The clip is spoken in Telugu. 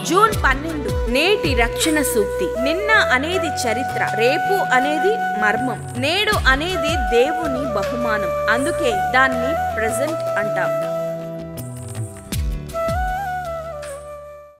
జూన్ 12 నేటి రక్షణ సూక్తి. నిన్న అనేది చరిత్ర, రేపు అనేది మర్మం, నేడు అనేది దేవుని బహుమానం. అందుకే దాన్ని ప్రెజెంట్ అంటాం.